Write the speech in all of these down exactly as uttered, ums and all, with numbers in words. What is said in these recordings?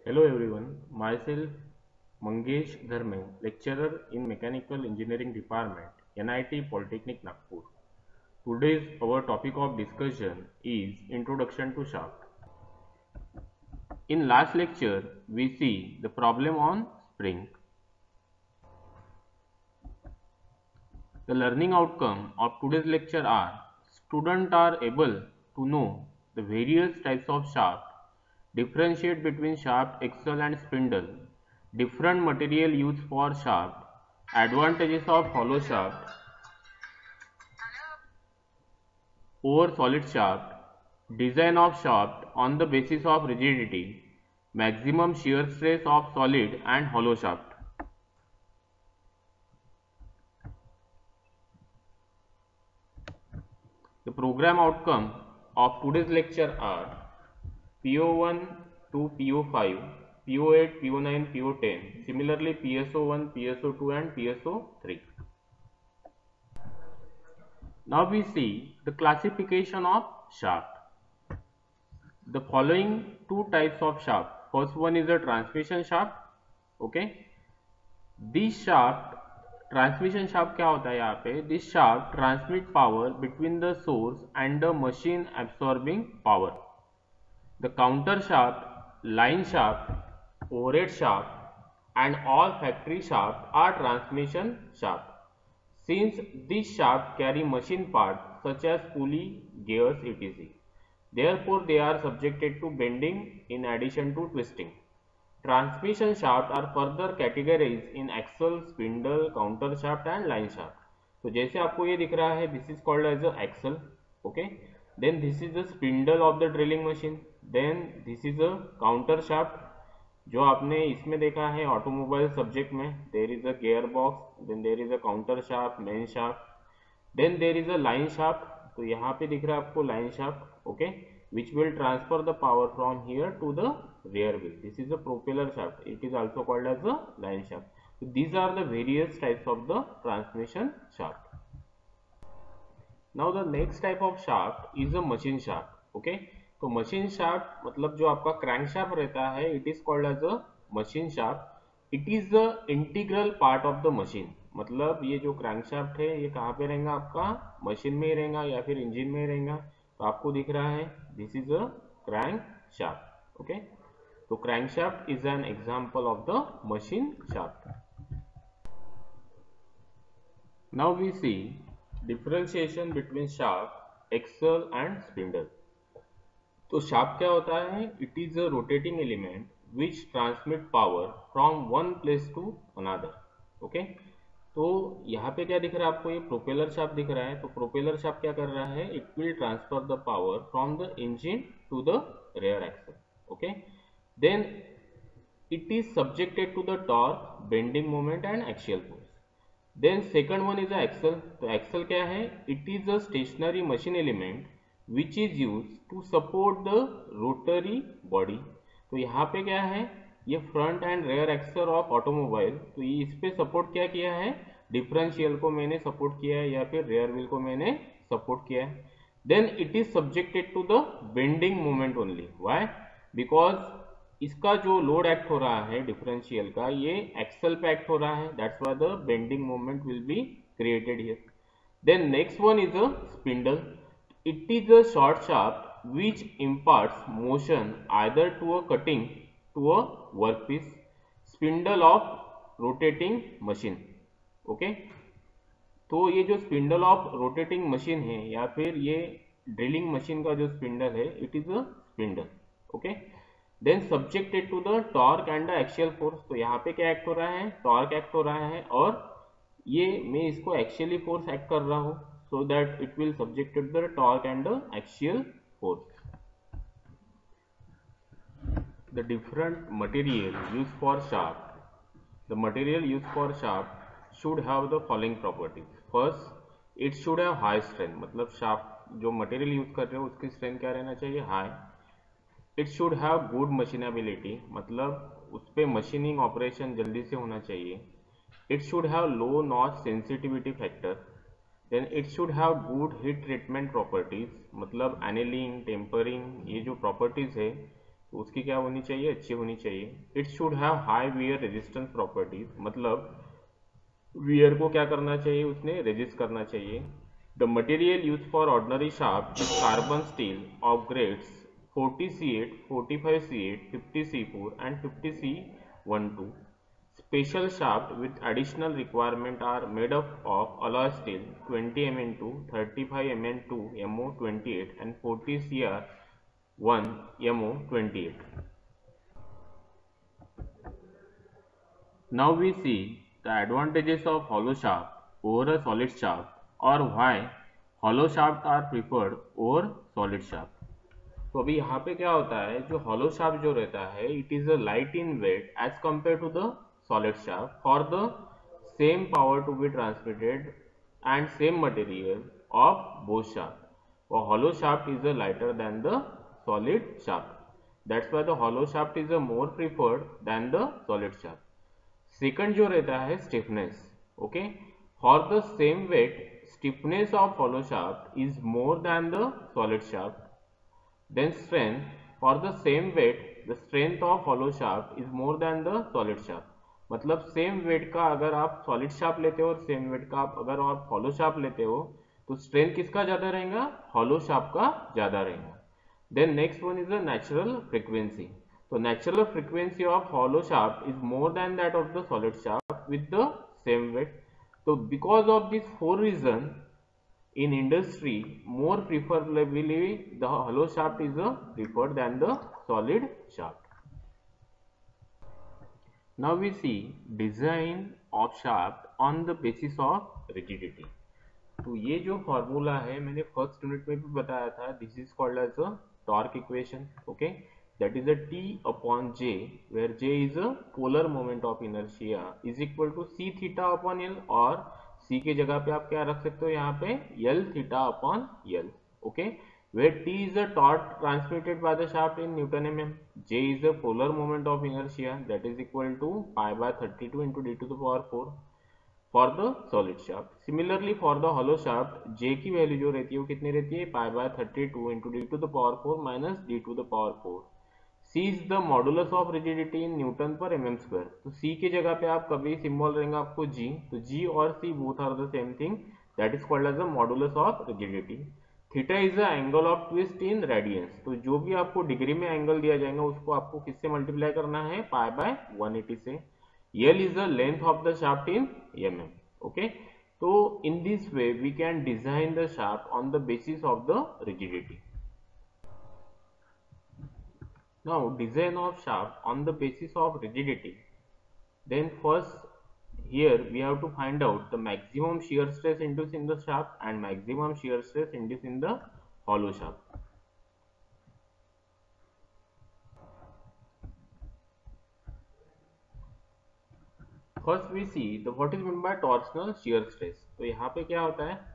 Hello everyone, myself Mangesh Dharme, lecturer in Mechanical Engineering Department, N I T Polytechnic Nagpur. Today's our topic of discussion is Introduction to Shaft. In last lecture, we see the problem on spring. The learning outcome of today's lecture are students are able to know the various types of shaft, differentiate between shaft, axle and spindle, different material used for shaft, advantages of hollow shaft over solid shaft, design of shaft on the basis of rigidity, maximum shear stress of solid and hollow shaft. The program outcome of today's lecture are P O one to P O five, P O eight, P O nine, P O ten, similarly P S O one, P S O two and P S O three. Now we see the classification of shaft. The following two types of shaft. First one is a transmission shaft. Okay. This shaft, transmission shaft क्या होता है यहाँ पे? This shaft transmit power between the source and the machine absorbing power. The counter shaft, line shaft, overhead shaft and all factory shaft are transmission shaft. Since these shafts carry machine parts such as pulley, gears, et cetera. Therefore, they are subjected to bending in addition to twisting. Transmission shafts are further categorized in axle, spindle, counter shaft and line shaft. तो जैसे आपको ये दिख रहा है, this is called as a axle, okay. Then this is the spindle of the drilling machine. Then this is a counter shaft. जो आपने इसमें देखा है ऑटोमोबाइल सब्जेक्ट में, there is a gear box, then there is a counter shaft, main shaft, then there is a line shaft. तो यहाँ पे दिख रहा है आपको line shaft, okay, which will transfer the power from here to the rear wheel. This is a propeller shaft. It is also called as a line shaft. So these are the various types of the transmission shaft. Now the next type of shaft is a machine shaft. Okay. तो machine shaft मतलब जो आपका crank shaft रहता है, it is called as a machine shaft. It is the integral part of the machine. मतलब ये जो crank shaft है ये कहाँ पे रहेगा? आपका मशीन में ही रहेगा या फिर इंजन में ही रहेगा. तो आपको दिख रहा है this is a crank shaft. Okay, तो crank shaft is an example of the machine shaft. Now we see differentiation between shaft, axle and spindle. तो शाफ्ट क्या होता है? It is a rotating element which transmit power from one place to another. Okay, तो यहाँ पे क्या दिख रहा है आपको? ये प्रोपेलर शाफ्ट दिख रहा है. तो प्रोपेलर शाफ्ट क्या कर रहा है? It will transfer the power from the engine to the rear axle. Okay, then it is subjected to the torque, bending moment and axial force. Then second one is a axle. तो axle क्या है? It is a stationary machine element which is use to support the rotary body. तो यहाँ पे क्या है? ये front and rear axle of automobile. तो ये इस पे सपोर्ट क्या किया है? डिफरेंशियल को मैंने सपोर्ट किया है या फिर रेयर व्हील को मैंने सपोर्ट किया है. Then it is subjected to the bending moment only. Why? Because इसका जो लोड एक्ट हो रहा है डिफरेंशियल का, ये एक्सल पे एक्ट हो रहा है. That's why the bending moment will be created here. Then next one is a spindle. It is a short shaft which imparts motion either to a cutting to a workpiece, spindle of rotating machine. Okay, तो ये जो spindle of rotating machine है या फिर ये drilling machine का जो spindle है, it is a spindle. Okay, then subjected to the torque and the axial force. तो यहाँ पे क्या एक्ट हो रहा है? टॉर्क एक्ट हो रहा है और ये मैं इसको एक्सियली फोर्स एक्ट कर रहा हूँ. So that it will subjected the torque and the axial force. The different material used for shaft. The material used for shaft should have the following properties. First, it should have high strength. मतलब shaft जो material use कर रहे हो उसकी strength क्या रहना चाहिए? High. It should have good machinability. मतलब उस पे machining operation जल्दी से होना चाहिए. It should have low notch sensitivity factor. Then it should have good heat treatment properties. मतलब एनिलिंग, टेम्परिंग, ये जो प्रॉपर्टीज है तो उसकी क्या होनी चाहिए, अच्छी होनी चाहिए। It should have high wear resistance properties, मतलब वियर को क्या करना चाहिए, उसने रेजिस्ट करना चाहिए। The material use for ordinary shaft is carbon steel of grades forty C eight, forty five C eight, fifty C four and fifty C twelve. Special shaft with additional requirement are made up of alloy steel twenty millimeter two, thirty-five millimeter two M O twenty-eight and forty C R one M O twenty-eight. Now we see the advantages of hollow shaft over a solid shaft, or why hollow shaft are preferred over solid shaft. तो अभी यहाँ पे क्या होता है, जो hollow shaft जो रहता है, it is a light in weight as compared to the solid shaft for the same power to be transmitted and same material of both shaft. A hollow shaft is a lighter than the solid shaft. That's why the hollow shaft is a more preferred than the solid shaft. Second जो रहता है stiffness, okay, for the same weight stiffness of hollow shaft is more than the solid shaft. Then strength, for the same weight the strength of hollow shaft is more than the solid shaft. मतलब same weight का अगर आप solid shaft लेते हो और same weight का आप अगर आप हॉलो शाफ्ट लेते हो तो स्ट्रेंथ किसका ज्यादा रहेगा, हॉलो शाफ्ट का ज्यादा रहेगा. Then next one is the natural frequency. तो natural frequency of hollow shaft is more than that of the solid shaft with the same weight. तो because of this for reason in industry more preferably the hollow shaft is uh, preferred than the solid shaft. Now we see design of shaft on the basis of rigidity. तो ये जो formula है मैंने first unit में भी बताया था, this is called as a torque equation. Okay, that is a T upon J where J is a polar moment of inertia is equal to C theta upon L, और C के जगह पे आप क्या रख सकते हो यहाँ पे L theta upon L. Okay, where T is a torque transmitted by the shaft in newton M M, J is a polar moment of inertia that is equal to pi by thirty two into D to the power four for the solid shaft. Similarly for the hollow shaft J की value जो रहती है वो कितनी रहती है, pi by thirty two into D to the power four minus D to the power four. C is the modulus of rigidity in newton per mm square. तो C की जगह पे आप कभी सिंबल रहेगा आपको G, तो G और C both are the same thing, that is called as the modulus of rigidity. Theta is the angle of twist in radians. तो जो भी आपको डिग्री में एंगल दिया जाएगा उसको आपको किससे मल्टीप्लाई करना है, पाई बाय वन एटी से. L is the length of the shaft in mm. Okay, तो in this way we can design the shaft on the basis of the rigidity. Now design of shaft on the basis of rigidity. Then first here we have to find out the maximum shear stress induced in the shaft and maximum shear stress induced in the hollow shaft. First we see the what is meant by torsional shear stress. तो यहाँ पे क्या होता है,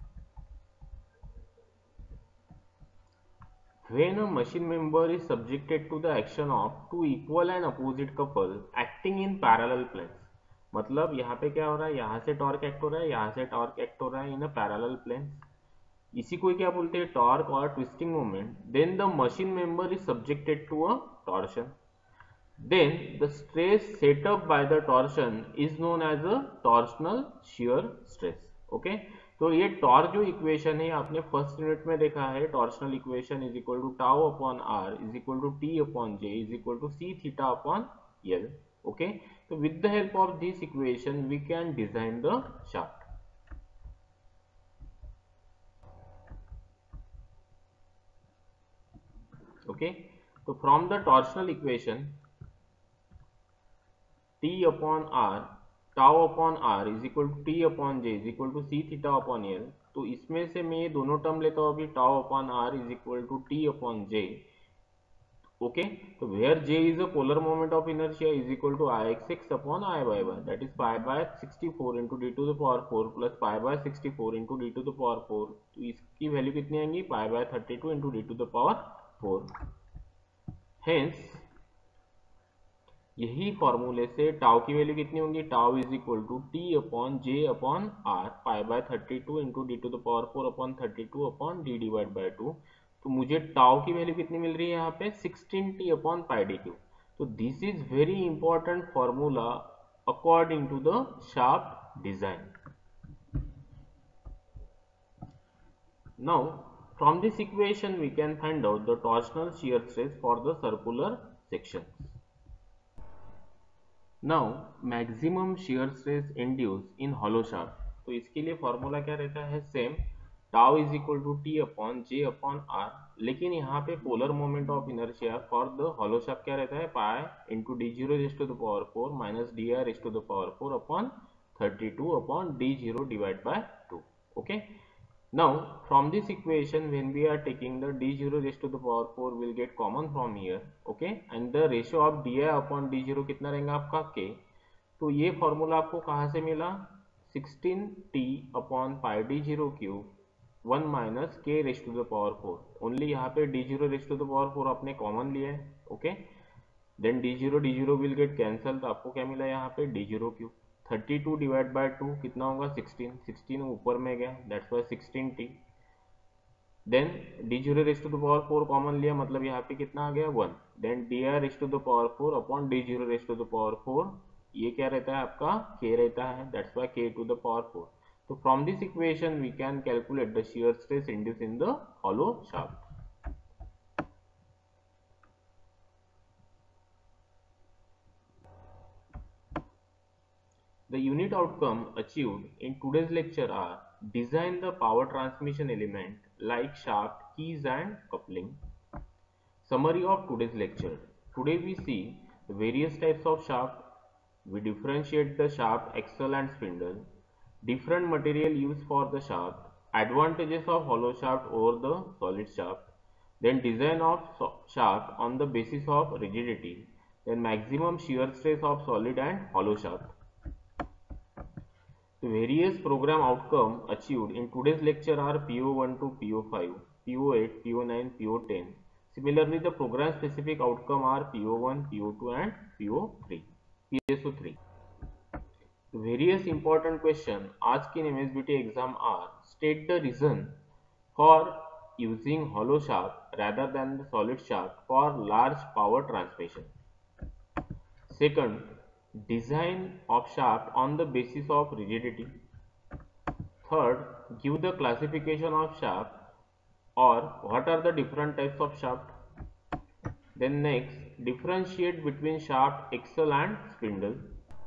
when a machine member is subjected to the action of two equal and opposite couple acting in parallel planes. मतलब यहाँ पे क्या हो रहा है, यहाँ से टॉर्क एक्ट हो रहा है, यहाँ से टॉर्क एक्ट हो रहा है इन अ पैरेलल प्लेन. इसी को क्या बोलते हैं, टॉर्क और twisting moment. Then the machine member is subjected to a torsion. Then the stress set up by the torsion is known as a torsional shear stress. Okay, तो ये torque जो equation है आपने फर्स्ट यूनिट में देखा है, torsional equation is equal to tau upon R is equal to T upon J is equal to C theta upon L. Okay, तो with the help of this equation we can design the shaft. Okay, तो from the torsional equation T upon R tau upon R is equal to T upon J is equal to C theta upon L. तो इसमें से मैं ये दोनों term लेता हूँ अभी, tau upon R is equal to T upon J. Okay, तो where J is a polar moment of inertia is equal to I X X upon I by one, that is pi by sixty four into D to the power four plus pi by sixty four into D to the power four. तो इसकी value कितनी आएंगी, pi by thirty two into D to the power four. Hence यही फॉर्मूले से tau की value कितनी होंगी, tau is equal to T upon J upon R pi by thirty two into D to the power four upon thirty two upon D divide by two. तो मुझे tau की value कितनी मिल रही है यहाँ पे sixteen T upon pi D cube. तो this is very important formula according to the shaft design. Now from this equation we can find out the torsional shear stress for the circular sections. Now maximum shear stress induced in hollow shaft. तो इसके लिए formula क्या रहता है same, tau is equal to T upon J upon R. लेकिन यहाँ पे polar moment of inertia for the hollow shaft क्या रहता है pi into D zero raise to the power four minus D R raise to the power four upon thirty two upon D zero divide by two. Okay. Now from this equation when we are taking the d zero raised to the power four will get common from here. Okay, and the ratio of di upon d zero कितना रहेगा आपका k. तो ये formula आपको कहाँ से मिला sixteen T upon pi D zero cube one minus K raised to the power four. Only यहाँ पे D zero raised to the power four आपने कॉमन लिया है. Okay, then D zero D zero will get cancel. तो आपको क्या मिला यहाँ पे D zero cube. Thirty two divide by two कितना होगा सिक्सटीन. सिक्सटीन ऊपर में गया that's why sixteen T. Then D zero raise to the power four common लिया मतलब यहाँ पे कितना आ गया one. Then D R raise to the power four upon D zero raise to the power four. ये क्या रहता है आपका के रहता है that's why K to the power four. तो from this equation we can calculate the shear stress induce in the hollow shaft. The unit outcome achieved in today's lecture are design the power transmission element like shaft, keys and coupling. Summary of today's lecture. Today we see the various types of shaft. We differentiate the shaft, axle and spindle. Different material used for the shaft. Advantages of hollow shaft over the solid shaft. Then design of shaft on the basis of rigidity. Then maximum shear stress of solid and hollow shaft. The various program outcome achieved in today's lecture are P O one to P O five, P O eight, P O nine, P O ten. Similarly, the program specific outcome are P O one, P O two and P O three, P S O three. The various important question asked in M S B T exam are: state the reason for using hollow shaft rather than the solid shaft for large power transmission. Second, design of shaft on the basis of rigidity. Third, give the classification of shaft or what are the different types of shaft. Then next, differentiate between shaft, axle and spindle.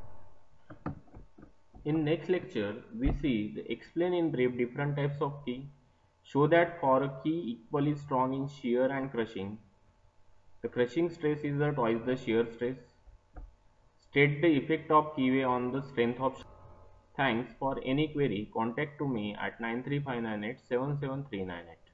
In next lecture, we see the explain in brief different types of key. Show that for a key equally strong in shear and crushing, the crushing stress is the twice the shear stress. State the effect of keyway on the strength of shaft. Thanks. For any query, contact to me at nine three five nine eight seven seven three nine eight.